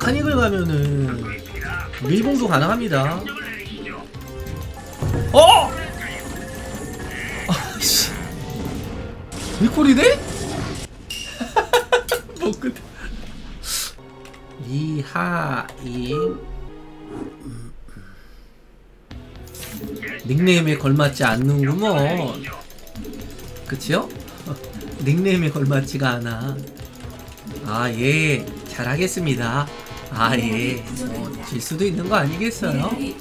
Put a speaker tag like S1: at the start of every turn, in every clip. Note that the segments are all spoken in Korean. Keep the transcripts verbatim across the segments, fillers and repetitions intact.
S1: 바카닉을 가면은 밀봉도 가능합니다. 어! 아씨 리콜이네? 뭐 끝. 리하임 닉네임에 걸맞지 않는구먼. 그치요? 닉네임에 걸맞지가 않아. 아, 예, 잘하겠습니다. 아, 예, 어, 질 수도 있는 거 아니겠어요? 네.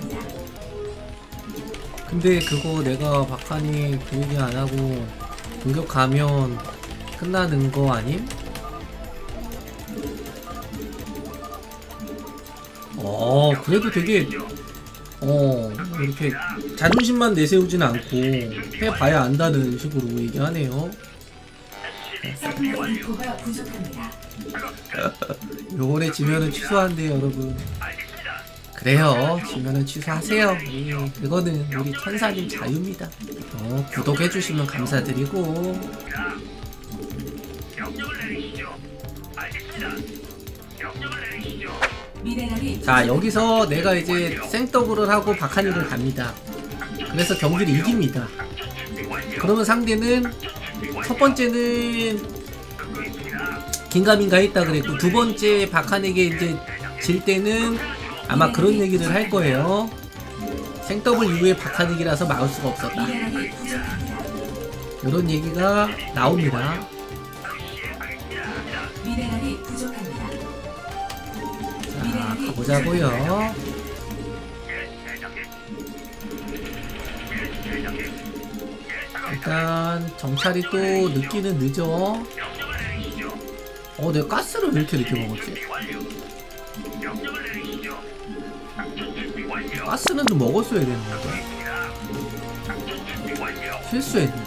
S1: 근데 그거 내가 박하니 그 얘기 안 하고 공격 가면 끝나는 거 아님? 어, 그래도 되게 어 이렇게 자존심만 내세우진 않고 해봐야 안다는 식으로 얘기하네요. 요번에 지면은 취소한대요 여러분. 그래요, 지면은 취소하세요. 예, 그거는 우리 천사님 자유입니다. 어, 구독해주시면 감사드리고. 자, 여기서 내가 이제 생더블을 하고 바카니를 갑니다. 그래서 경기를 이깁니다. 그러면 상대는 첫 번째는 긴가민가 했다 그랬고, 두 번째 바카니에게 이제 질 때는 아마 그런 얘기를 할 거예요. 생더블 이후에 바카닉이라서 막을 수가 없었다, 이런 얘기가 나옵니다. 자, 가보자고요. 일단 정찰이 또 늦기는 늦어. 어, 내가 가스를 왜 이렇게 늦게 먹었지? 가스는 좀 먹었어야 되는데 실수했네.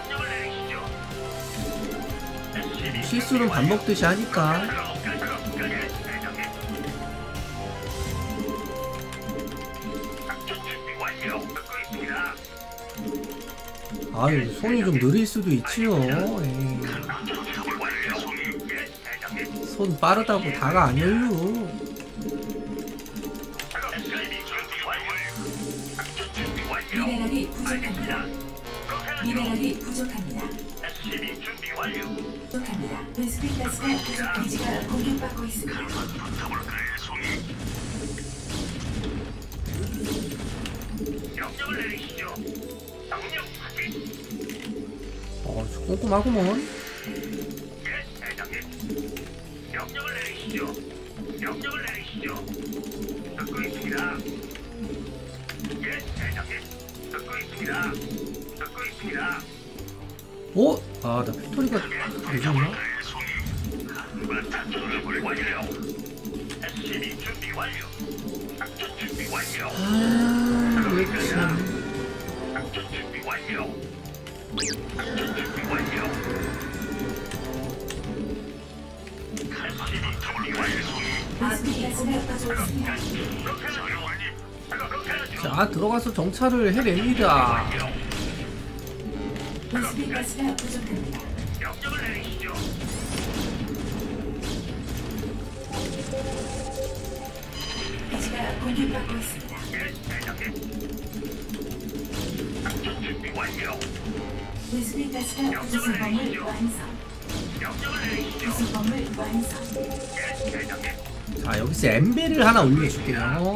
S1: 실수는 밥 먹듯이 하니까. 아유, 손이 좀 느릴 수도 있지요. 에이. 손 빠르다고 다가 안 열려.
S2: 미네랄이 부족합니다. 미네랄이 부족합니다. 부족합니다. 베스핀 가스가 부족. 기지가 공격받고 있습니다.
S3: 명령을 내리시죠. 명령 확인.
S1: 어, 꼼꼼하구먼.
S3: 예, 대장님. 명령을 내리시죠. 명령을 내리시죠. 듣고 있습니다. 예, 대장님. 듣고 있습니다. 듣고 있습니다.
S1: 어? 아, 나 팩토리가 늦었나?
S3: 에스씨비 준비 완료. 작전 준비 완료.
S1: 아, 왜 참.
S3: 작전 준비 완료. 작전 준비 완료. 에스씨비 준비 완료.
S2: 베스핀 가스가 부족합니다.
S1: 자, 들어가서 정찰을 해냅니다.
S2: 베스핀 가스가 부족합니다.
S3: 명령을 내리시죠.
S2: 기지가 공격받고 있습니다.
S3: 예, 대장님. 작전 준비 완료.
S2: 베스핀 가스가 부속범을 완성.
S3: 명령을 내리시죠.
S2: 부속범을 완성.
S3: 예, 대장님.
S1: 자, 여기서 엠벨을 하나 올려줄게요.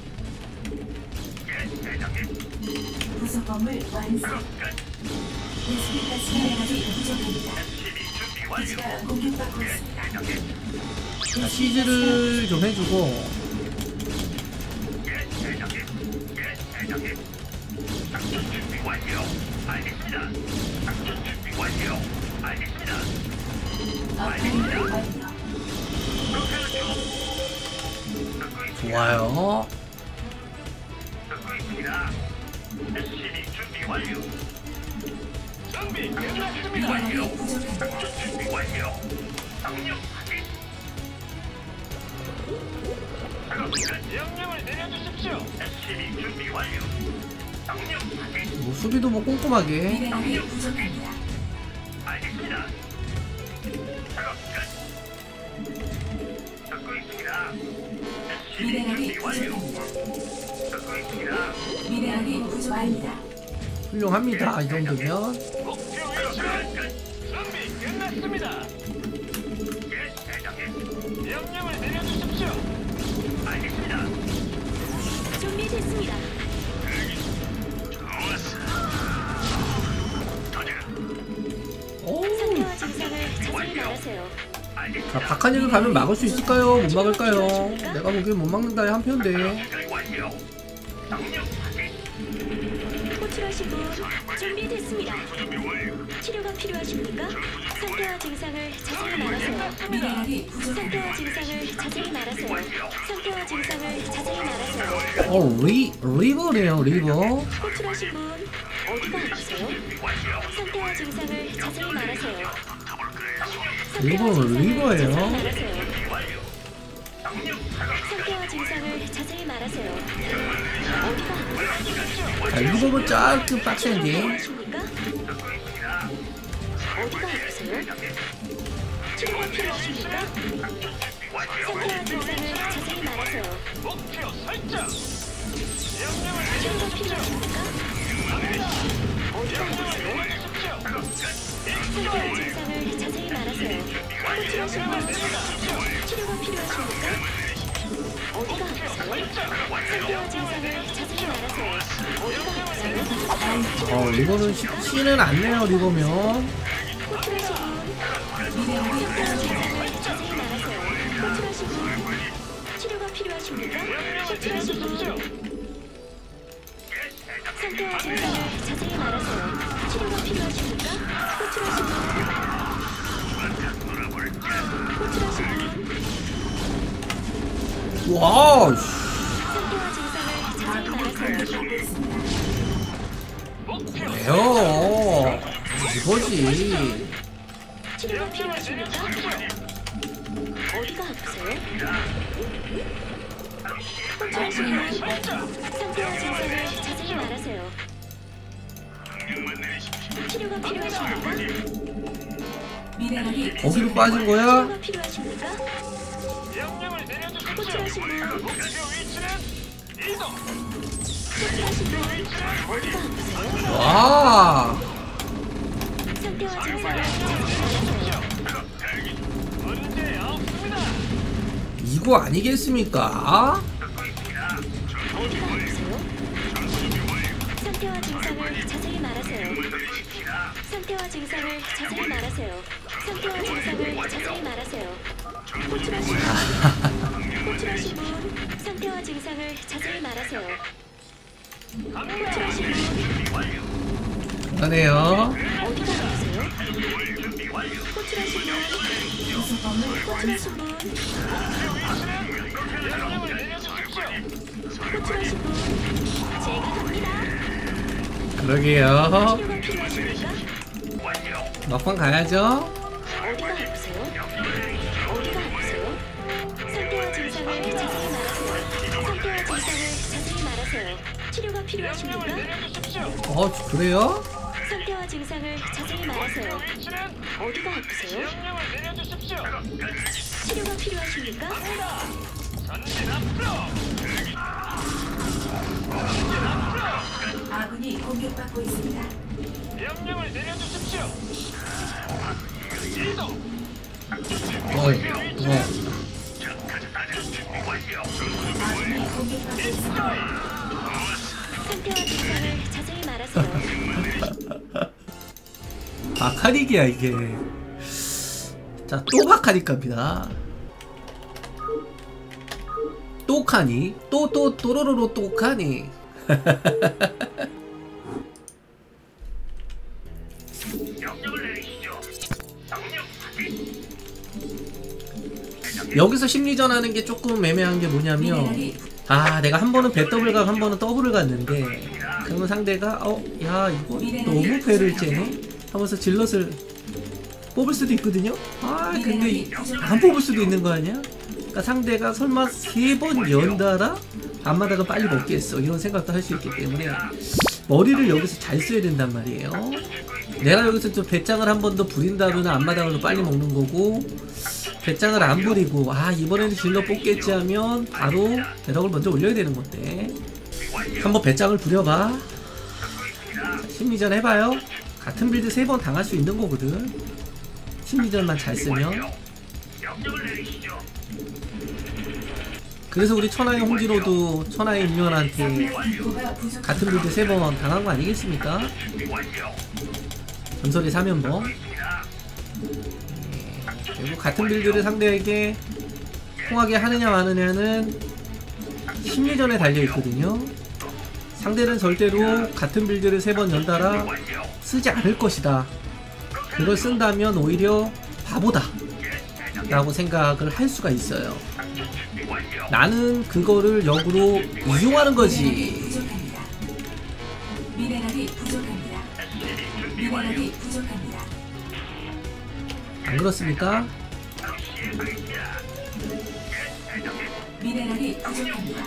S3: 예, 대장님.
S2: 부속범을 완성. 베스핀 가스가 아직 부족합니다.
S3: 에스씨비 준비 완료.
S2: 기지가 공격받고 있습니다.
S3: 대장님.
S1: 자, 시즈를 좀 해주고.
S3: 예, 대장님. 예, 대장님. 작전 준비 완료. 알겠습니다. 작전 준비 완료. 알겠습니다.
S2: 업그레이드 완료.
S3: 그렇게 하죠. 듣고 있습니다.
S1: 좋아요.
S3: 듣고 있습니다. 에스씨비 준비 완료. 준비 끝났습니다. 완료.
S2: 미네랄이 부족합니다.
S3: 작전 준비 완료. 명령 확인. 작업 끝. 명령을 내려주십시오. 에스씨비 준비 완료. 명령 확인.
S1: 뭐 수비도 뭐 꼼꼼하게.
S2: 미네랄이 부족합니다.
S3: 알겠습니다. 작업 끝. 듣고 있습니다.
S2: 미네랄이 부족합니다. 미네랄이 부족합니다.
S1: 훌륭합니다. 이 정도면.
S3: 목표 위치는 준비 끝났습니다. 예, 대장님. 명령을 내려주십시오. 알겠습니다.
S4: 준비됐습니다.
S3: 좋았어. 터져.
S1: 오.
S4: 상태와 증상을 자세히 말하세요.
S1: 자, 박한일을 가면 막을 수 있을까요? 못 막을까요? 내가 보기엔 못 막는다의 한 편인데.
S3: 완료. 명령 확인.
S4: 호출하신 분 준비됐습니다.
S3: 준비 완료.
S4: 치료가 필요하십니까? 상태와 증상을 자세히 말하세요.
S2: 미네랄이 부족합니다.
S4: 상태와 증상을 자세히 말하세요. 상태와 증상을 자세히 말하세요.
S1: 어, 리, 리버네요, 리버.
S4: 호출하신 분 어디가 아프세요? 상태와 증상을 자세히 말하세요.
S1: 리버는 리버예요.
S4: 상태와 증상을 자세히 말하세요. 어디가 아프세요?
S1: 자, 리버는 짧게 빡센데.
S4: 필요하십니까? 어디가 아프세요? 치료가 필요하십니까? 상태와 증상을 자세히 말하세요.
S3: 목표 설정. 명령을
S4: 치료가 필요하십니까? 어디가 아프세요?
S3: 내려주십시오.
S4: 상태와 증상을 자세히 말하세요. 호출하신 분 치료가 필요하십니까? 어디가 아프세요? 상태와 증상을 자세히 말하세요. 어디가 아프세요?
S1: 어, 리버는 쉽지는 않네요, 리버면.
S4: 호출하신 분 상태와 증상을 자세히 말하세요. 호출하신 분 치료가 필요하십니까? 호출하신 분 상태와 증상을 자세히 말하세요. 치료가 필요하십니까? 호출하신 분 호출하신 분
S1: 와, 씨.
S4: 상태와 증상을 자세히 말하세요.
S1: 왜요? 이거지.
S4: 치료가 필요하십니까? 어디가 아프세요? 호출하신 분 상태와 증상을 자세히 말하세요. 치료가 필요하십니까?
S2: 미네랄이
S1: 거기로 빠진 거야?
S4: 치료가 필요하십니까?
S3: 명령을 내려주십시오.
S4: 호출하신 분
S3: 목표 위치는 이동.
S4: 호출하신 분 어디가 아프세요?
S1: 와.
S4: 상태와 증상을 자세히 말하세요.
S3: 문제 없습니다.
S1: 이거 아니겠습니까?
S4: 어디가 아프세요? 상태와 증상을 자세히 말하세요. 상태와 증상을 자세히 말하세요. 상태와 증상을 자세히 말하세요. 호출하신 분 호출하신 분 상태와 증상을 자세히 말하세요. 호출하신 분
S1: 그러네요.
S4: 어디가 아프세요? 호출하신 분 호출하신 분
S3: 명령을 내려주십시오.
S4: 호출하신 분 제가 갑니다.
S1: 그러게요.
S4: 치료가 필요하십니까?
S1: 막방 가야죠.
S4: 어디가 아프세요? 어디가 아프세요? 상태와 증상을 자세히 말하세요. 상태와 증상을 자세히 말하세요. 치료가 필요하십니까?
S3: 내려주십시오.
S1: 어, 그래요?
S4: 상태와 증상을 자세히 말하세요.
S3: 위치는
S4: 어디가 아프세요?
S3: 명령을 내려주십시오.
S4: 치료가 필요하십니까?
S3: 전진 앞으로.
S2: 아군이 공격받고 있습니다.
S3: 명령을 내려주십시오. 이동.
S1: 어, 어.
S2: 아군이 공격받고 있습니다.
S4: 상태와 증상을 자세히 말하세요.
S1: 바카닉이야 이게. 자, 또 바카닉 갑니다. 또 카니, 또 또 또로로로 또 카니.
S3: 명령을 내리시죠. 명령 확인.
S1: 여기서 심리전 하는 게 조금 애매한 게 뭐냐면, 아, 내가 한 번은 배 더블 가고 한 번은 더블을 갔는데, 그러면 상대가 어, 야, 이거 너무 배를 째네 하면서 질럿을 뽑을 수도 있거든요. 아, 근데 이- 안 뽑을 수도 있는 거 아니야? 그러니까 상대가 설마 세 번 연달아 앞마다가 빨리 먹겠어 이런 생각도 할 수 있기 때문에 머리를 여기서 잘 써야 된단 말이에요. 내가 여기서 좀 배짱을 한 번 더 부린다면 앞마당으로 빨리 먹는 거고, 배짱을 안 부리고 아 이번에는 질러 뽑겠지 하면 바로 대덕을 먼저 올려야 되는 건데 한번 배짱을 부려봐. 자, 심리전 해봐요. 같은 빌드 세 번 당할 수 있는 거거든. 심리전만 잘 쓰면.
S3: 명령을 내리시죠.
S1: 그래서 우리 천하의 홍진호도 천하의 임면한테
S2: 인구가 부족.
S1: 같은 빌드 세 번 당한 거 아니겠습니까?
S3: 준비 완료.
S1: 전설의 사면봉. 그리고 같은 빌드를 상대에게 통하게 하느냐 마느냐는 심리전에 달려있거든요. 상대는 절대로 같은 빌드를 세 번 연달아 쓰지 않을 것이다. 그걸 쓴다면 오히려 바보다 라고 생각을 할 수가 있어요. 나는 그거를 역으로 이용하는 거지.
S2: 부족합니다. 미네랄이 부족합니다. 미네랄이 부족합니다.
S1: 안 그렇습니까?
S2: 미네랄이 부족합니다.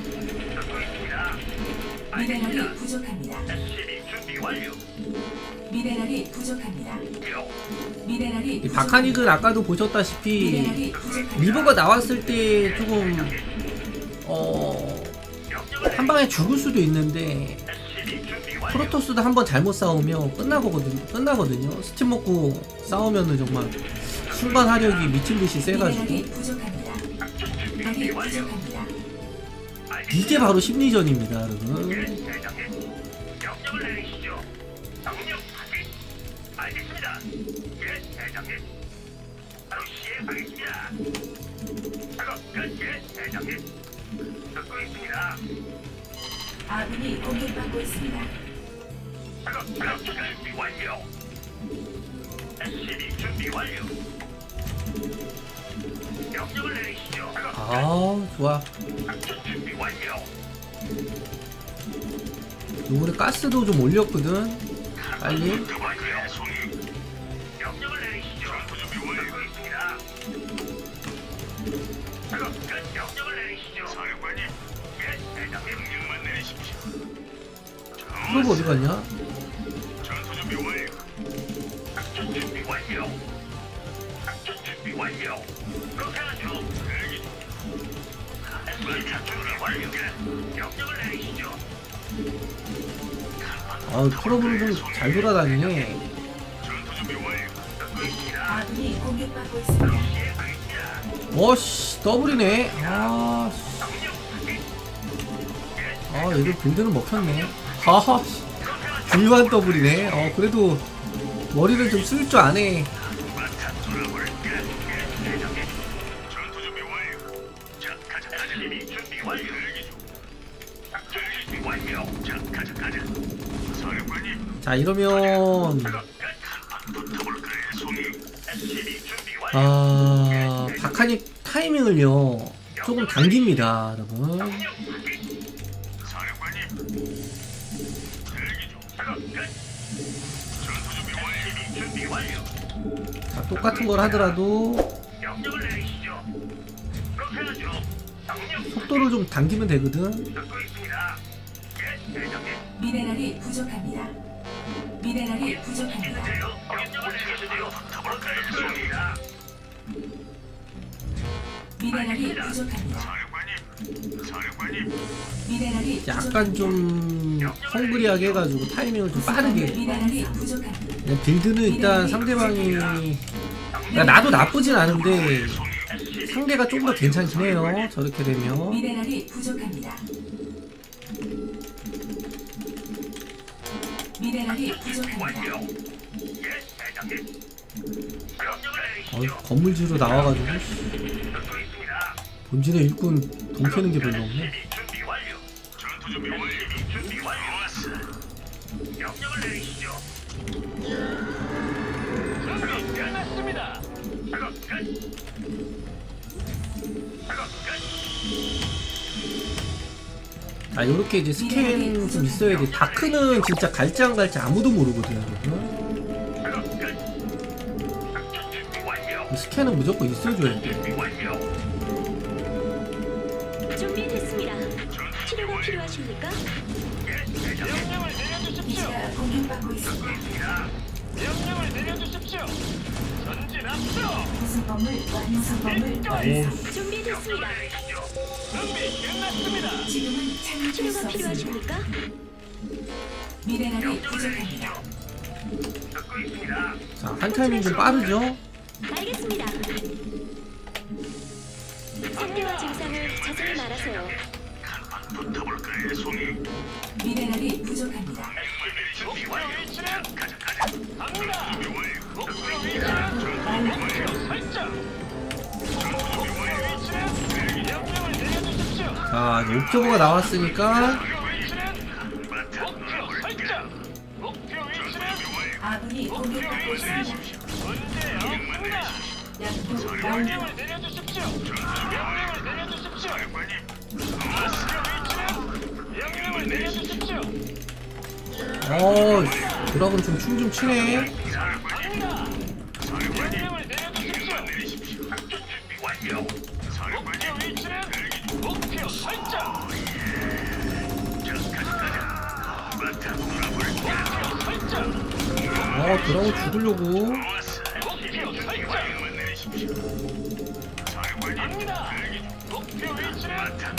S2: 미네랄이 부족합니다.
S3: 준비 완료.
S2: 미네랄이 부족합니다. 미네랄이
S1: 이 바카닉은 아까도 보셨다시피
S2: 미네랄이 부족합니다.
S1: 리버가 나왔을 때 조금 어 한방에 죽을 수도 있는데 프로토스도 한번 잘못 싸우면 끝나거든요. 끝나거든요. 스팀 먹고 싸우면은 정말 순간 화력이 미친듯이 세가지고
S2: 미네랄이 부족합니다. 미네랄이 부족합니다.
S1: 이게 바로 심리전입니다, 여러분.
S3: 명령을 내리시죠. 명령 확인. 알겠습니다. 예, 대장님. 바로 시행하겠습니다. 작업 끝. 예, 대장님. 듣고 있습니다.
S2: 아군이 공격받고 있습니다.
S3: 작업 작업 준비 완료. 에스시비 준비 완료. 명령을 내리시죠. 작업
S1: 아, 좋아.
S3: 작전 준비 완료.
S1: 요번에 가스도 좀 올렸거든. 빨리.
S3: 완료. 송이. 명령을 내리시죠. 준비 완료. 듣고 있습니다. 작업 끝. 명령을 내리시죠. 사령관님. 예, 대장님. 명령만 내리십시오.
S1: 프로브 어디 갔냐?
S3: 전투 준비 완료. 작전 준비 완료. 작전 준비 완료. 그렇게 하죠. 대기 중. 작전 준비 완료. 명령을 내리시죠.
S1: 아, 프로브는 좀 잘 돌아다니네.
S3: 전투 준비 완료. 듣고 있습니다.
S2: 아군이 공격받고 있습니다.
S3: 시행하겠습니다.
S1: 워씨, 더블이네. 아, 씨. 아, 얘들 빌드는 먹혔네. 하하, 씨. 불만 더블이네. 어, 그래도 머리를 좀 쓸 줄 아네.
S3: 전투 준비 완료. 자, 가자. 준비 준비 완료. 대기 중. 작전 준비 완료. 자, 가자, 가자. 사령관님.
S1: 자, 이러면
S3: 붙어볼까요, 송이? 에스시비 준비 완료.
S1: 아, 바카닉 타이밍을요 조금 당깁니다, 여러분.
S3: 사령관님. 대기 중. 작업 끝. 전투 준비 완료. 준비 완료.
S1: 자, 똑같은 걸 하더라도
S3: 명령을 내리시죠. 그렇게 하죠. 명령
S1: 속도를 좀 당기면 되거든.
S3: 듣고 있습니다. 예, 대장님.
S2: 미네랄이 부족합니다. 미네랄이 부족합니다.
S3: 명령을 내리시죠. 붙어볼까요, 송이다.
S2: 미네랄이 부족합니다.
S3: 사령관님. 사령관님.
S2: 미네랄이
S1: 약간 좀 헝그리하게 해가지고 타이밍을 좀 빠르게.
S2: 미네랄이 부족합니다.
S1: 그냥 빌드는 일단 상대방이 그러니까 나도 나쁘진 않은데 상대가 좀 더 괜찮긴 해요. 저렇게 되면.
S2: 미네랄이 부족합니다. 미네랄이 부족합니다.
S3: 완료. 예, 대장님. 명령을
S1: 어,
S3: 내리시죠.
S1: 건물지로 나와가지고
S3: 듣고 있습니다.
S1: 본진의 일꾼 돈 캐는 게 별로 없네.
S3: 준비 완료. 전투 준비 완료. 준비 완료. 왔어. 명령을 내리시죠. 준비 끝났습니다. 작업 끝. 작업 끝.
S1: 아, 요렇게 이제 스캔 좀 있어야 돼. 다크는 진짜 갈지 안 갈지 아무도 모르거든요, 여러분.
S3: 작업 끝. 작전 준비 완료.
S1: 스캔은 무조건 있어줘야 돼.
S3: 준비 완료.
S4: 준비됐습니다. 치료가 필요하십니까?
S3: 예, 대장님. 명령을 내려주십시오.
S2: 기지가 공격받고 있습니다.
S3: 명령을 내려주십시오. 전진 앞으로.
S2: 구성범을 완성범을 완성.
S4: 준비됐습니다.
S3: 준비 끝났습니다.
S2: 지금은 참여할 수
S4: 치료가
S2: 없습니다.
S4: 필요하십니까?
S2: 미네랄이 부족합니다.
S3: 듣고 있습니다.
S1: 자, 한 타이밍 좀 빠르죠?
S4: 알겠습니다. 상태와 증상을 자세히 말하세요.
S3: 한번 붙어볼까요, 송이?
S2: 미네랄이 부족합니다.
S3: 목표 위치는 가자 가자. 갑니다. 목표 위치는 목표 설정. 목표 위치는 명령을 내려주십시오.
S1: 자, 이제 옥저버가 나왔으니까
S3: 목표 위치는 목표 설정. 목표 위치는
S2: 아군이
S3: 목표
S2: 공격받고
S3: 위치는
S2: 있습니다.
S3: 문제 없습니다.
S2: 양쪽 완료.
S3: 명령을 내려주십시오. 명령을 내려주십시오. 목표 위치는 명령을 내려주십시오.
S1: 어, 드라군 좀 춤 좀 추네.
S3: 갑니다. 명령을 내려주십시오. 작전 준비 완료. 목표 위치는 목표 설정. 목표 설정.
S1: 어, 드라군 죽으려고.
S3: 목표 설정. 갑니다. 목표 위치는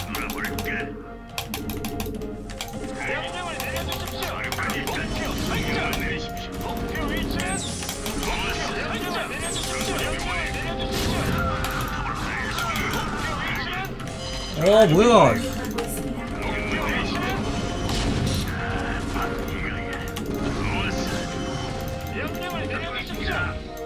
S3: 명령을 내려주십시오. 목표 설정. 목표 위치는 목표 설정. 내려주십시오. 명령을 내려주십시오. 목표 위치는
S1: 어, 뭐야.
S2: 공격받고 있습니다.
S3: 목표 위치는 명령을 내려주십시오.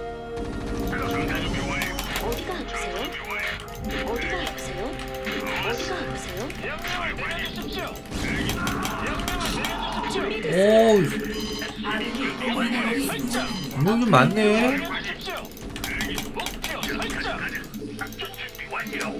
S4: 어디가 아프세요? 어디가 아프세요? 어디가 아프세요?
S3: 명령을 내려주십시오. 명령을 내려주십시오.
S4: 준비됐습니다.
S1: 오,
S2: 아군이 미네랄이 부족합니다.
S1: 인원 좀 많네.
S3: 내려주십시오. 목표 설정. 작전 준비 완료.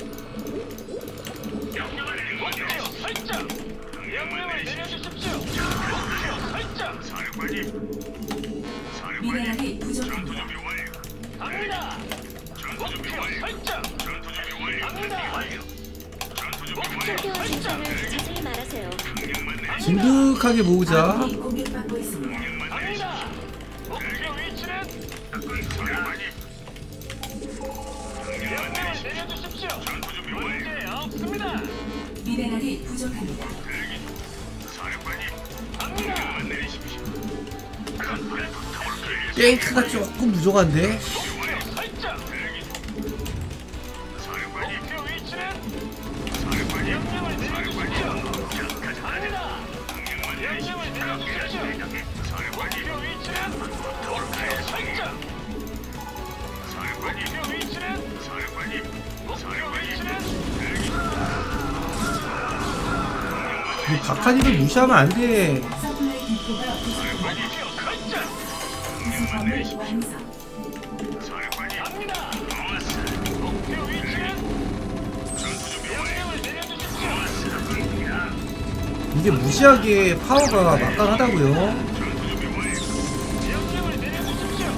S3: 명령을 내려주십시오. 목표 설정. 명령을 내려주십시오. 목표 설정. 사령관님.
S2: 미네랄이 부족합니다.
S3: 갑니다. 목표 설정. 갑니다. 목표
S4: 상태와
S3: 설정.
S4: 증상을 자세히 말하세요.
S1: 진득하게 모으자.
S2: 아군이 공격받고 있습니다.
S3: 갑니다. 목표 위치는 명령을 내려주십시오. 문제 없습니다.
S2: 미네랄이 부족합니다.
S3: 갑니다.
S1: 탱크가 조금 부족한데.
S3: 목표 설정. 목표 위치는 명령을 내려주십시오. 갑니다. 명령을 내려주십시오. 목표 위치는 목표 설정. 목표 위치는 목표 위치는
S1: 이 박하니를 무시하면 안 돼.
S2: 서플라이 디포가 부족합니다.
S3: 목표 설정.
S2: 구성범을 완성.
S3: 갑니다. 목표 위치는 명령을 내려주십시오.
S1: 이게 무시하게 파워가 막강하다고요.
S3: 명령을 내려주십시오.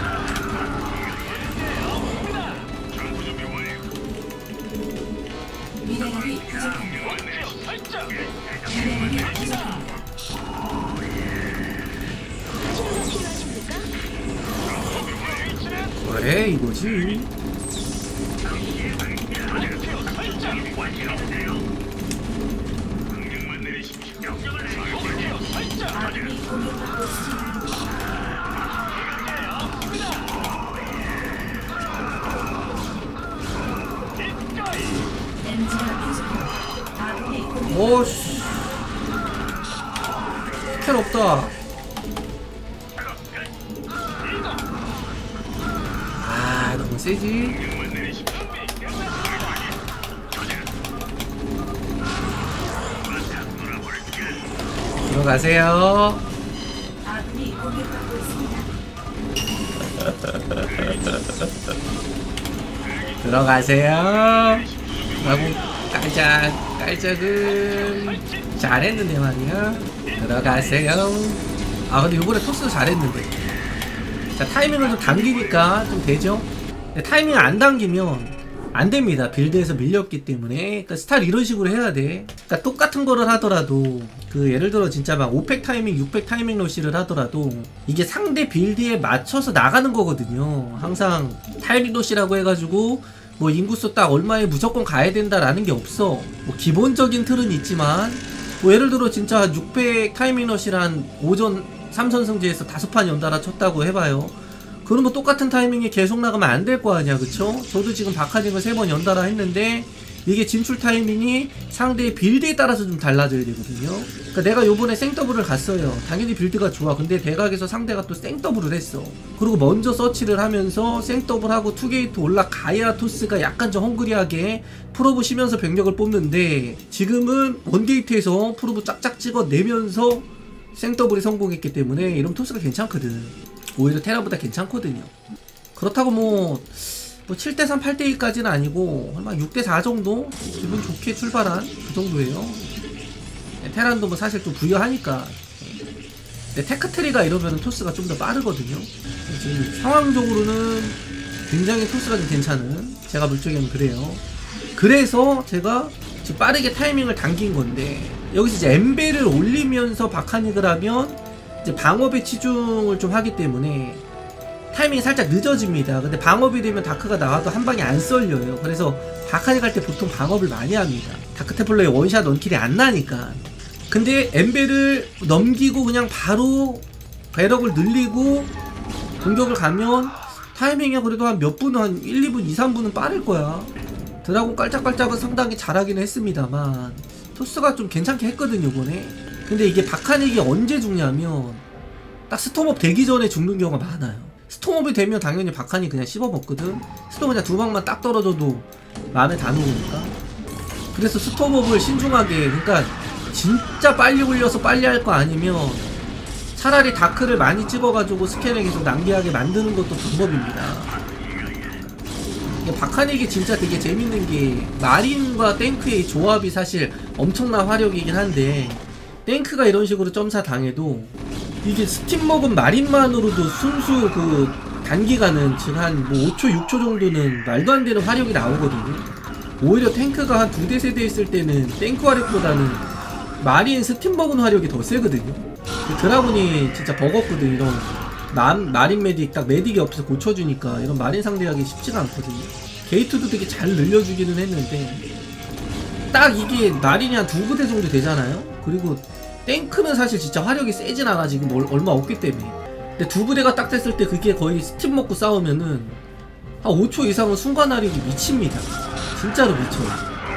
S3: 문제 없습니다.
S2: 미네랄이 부족합니다.
S3: 목표 설정.
S2: 미네랄이 부족합니다.
S4: 치료가 필요하십니까?
S3: 목표 위치는
S1: 그래, 이거지.
S3: 목표 설정. 목표 설정.
S2: 아군이 공격받고 있습니다.
S3: 기꺼이
S2: 엔지가 부족합니다. 아군이 공격.
S1: 오씨. 스킬 없다. 아, 너무 세지. 들어가세요.
S2: 아군이 공격받고 있습니다.
S1: 들어가세요. 라고 깔짝 깔짝은 잘했는데 말이야. 들어가세요. 아 근데 요번에 토스 잘했는데. 자 타이밍을 좀 당기니까 좀 되죠. 근데 타이밍을 안 당기면 안됩니다. 빌드에서 밀렸기 때문에. 그러니까 스타일 이런 식으로 해야 돼. 그러니까 똑같은 거를 하더라도 그 예를 들어 진짜 막 오팩 타이밍 육팩 타이밍 러시를 하더라도 이게 상대 빌드에 맞춰서 나가는 거거든요. 항상 타이밍 러시라고 해가지고 뭐 인구수 딱 얼마에 무조건 가야 된다라는 게 없어. 뭐 기본적인 틀은 있지만 뭐 예를 들어 진짜 육백 타이밍 러시란 오전 삼선승제에서 다섯 판 연달아 쳤다고 해봐요. 그럼 뭐 똑같은 타이밍에 계속 나가면 안 될 거 아니야, 그쵸? 저도 지금 박하징을 세 번 연달아 했는데 이게 진출 타이밍이 상대의 빌드에 따라서 좀 달라져야 되거든요. 그러니까 내가 요번에 생더블을 갔어요. 당연히 빌드가 좋아. 근데 대각에서 상대가 또 생더블을 했어. 그리고 먼저 서치를 하면서 생더블하고 투게이트 올라가야 토스가 약간 좀 헝그리하게 프로브 쉬면서 병력을 뽑는데 지금은 원게이트에서 프로브 짝짝 찍어내면서 생더블이 성공했기 때문에 이러면 토스가 괜찮거든. 오히려 테라보다 괜찮거든요. 그렇다고 뭐, 뭐 칠 대 삼, 팔 대 이까지는 아니고 한 육 대 사 정도? 기분 좋게 출발한 그 정도예요. 테란도 뭐 사실 좀 부여하니까. 근데 테크트리가 이러면 토스가 좀 더 빠르거든요. 지금 상황적으로는 굉장히 토스가 좀 괜찮은, 제가 볼 적에는 그래요. 그래서 제가 지금 빠르게 타이밍을 당긴 건데 여기서 이제 엠벨을 올리면서 바카닉을 하면 이제 방업에 치중을 좀 하기 때문에 타이밍이 살짝 늦어집니다. 근데 방업이 되면 다크가 나와도 한 방에 안 썰려요. 그래서 바카닉 할 때 보통 방업을 많이 합니다. 다크테플러의 원샷 원킬이 안 나니까. 근데 엠벨을 넘기고 그냥 바로 배럭을 늘리고 공격을 가면 타이밍이 그래도 한 몇 분, 한 일, 이 분, 이, 삼 분은 빠를 거야. 드라곤 깔짝깔짝은 상당히 잘하긴 했습니다만 토스가 좀 괜찮게 했거든요, 이번에. 근데 이게 바카닉이 언제 죽냐면 딱 스톰업 되기 전에 죽는 경우가 많아요. 스톰업이 되면 당연히 바카닉 그냥 씹어먹거든. 스톰 그냥 두 방만 딱 떨어져도 마음에 다 녹으니까. 그래서 스톰업을 신중하게, 그러니까 진짜 빨리 올려서 빨리 할 거 아니면 차라리 다크를 많이 찝어가지고 스캔을 계속 낭비하게 만드는 것도 방법입니다. 바카닉이 진짜 되게 재밌는 게 마린과 탱크의 조합이 사실 엄청난 화력이긴 한데 탱크가 이런 식으로 점사 당해도 이게 스팀 먹은 마린만으로도 순수 그 단기간은 즉 한 뭐 오 초, 육 초 정도는 말도 안 되는 화력이 나오거든요. 오히려 탱크가 한 두 대 세 대 있을 때는 탱크 화력보다는 마린 스팀 먹은 화력이 더 세거든요. 드라군이 진짜 버겁거든. 이런 남, 마린 메딕 딱 메딕이 없어서 고쳐주니까 이런 마린 상대하기 쉽지가 않거든요. 게이트도 되게 잘 늘려주기는 했는데 딱 이게 마린이 한 두 부대 정도 되잖아요. 그리고 탱크는 사실 진짜 화력이 세진 않아. 지금 얼마 없기 때문에. 근데 두 부대가 딱 됐을 때 그게 거의 스팀 먹고 싸우면은 한 오 초 이상은 순간 화력이 미칩니다. 진짜로 미쳐요.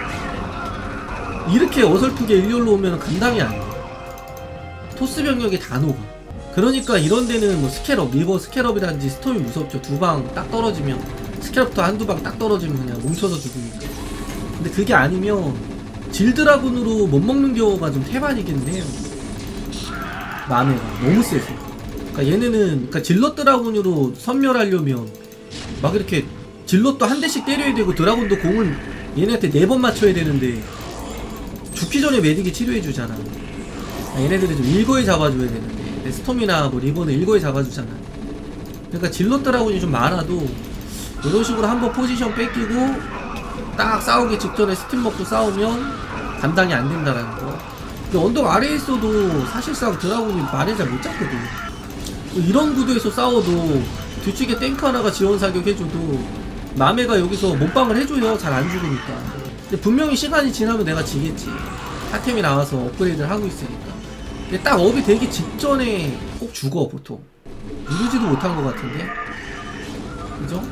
S1: 이렇게 어설프게 일렬로 오면 감당이 안 돼. 토스 병력이 다 녹아. 그러니까 이런 데는 뭐 스캐럽, 리버 스캐럽이라든지 스톰이 무섭죠. 두 방 딱 떨어지면, 스캐럽도 한두 방 딱 떨어지면 그냥 뭉쳐서 죽으니까. 근데 그게 아니면 질드라군으로 못 먹는 경우가 좀 태반이긴 해요. 마메가 너무 세서. 그러니까 얘네는, 그러니까 질럿 드라군으로 선멸하려면 막 이렇게 질럿도 한 대씩 때려야 되고 드라군도 공을 얘네한테 네 번 맞춰야 되는데 죽기 전에 메딕이 치료해주잖아. 얘네들이 좀 일거에 잡아줘야 되는데 스톰이나 뭐 리버는 일거에 잡아주잖아. 그러니까 질럿 드라군이 좀 많아도 이런 식으로 한번 포지션 뺏기고 딱 싸우기 직전에 스팀 먹고 싸우면 감당이 안 된다라는 거. 근데 언덕 아래에 있어도 사실상 드라군이 말을 잘 못 잡거든. 이런 구도에서 싸워도 뒤쪽에 탱크 하나가 지원 사격 해줘도 마메가 여기서 몸빵을 해줘요. 잘 안 죽으니까. 근데 분명히 시간이 지나면 내가 지겠지. 하템이 나와서 업그레이드를 하고 있으니까. 근데 딱 업이 되기 직전에 꼭 죽어 보통. 누르지도 못한 것 같은데. 그죠?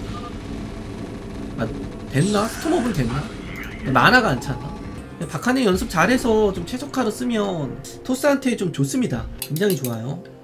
S1: 아, 됐나? 스톰업은 됐나? 만화가 안 찼나? 박하네 연습 잘해서 좀 최적화로 쓰면 토스한테 좀 좋습니다. 굉장히 좋아요.